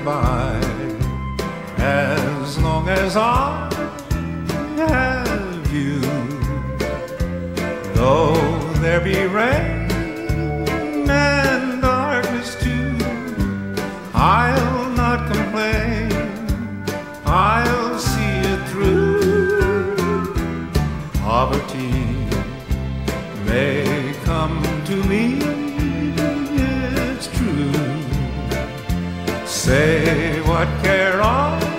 by. As long as I have you, though there be rain and darkness too, I'll not complain, I'll see it through. Poverty may come to me, it's true. Say what care I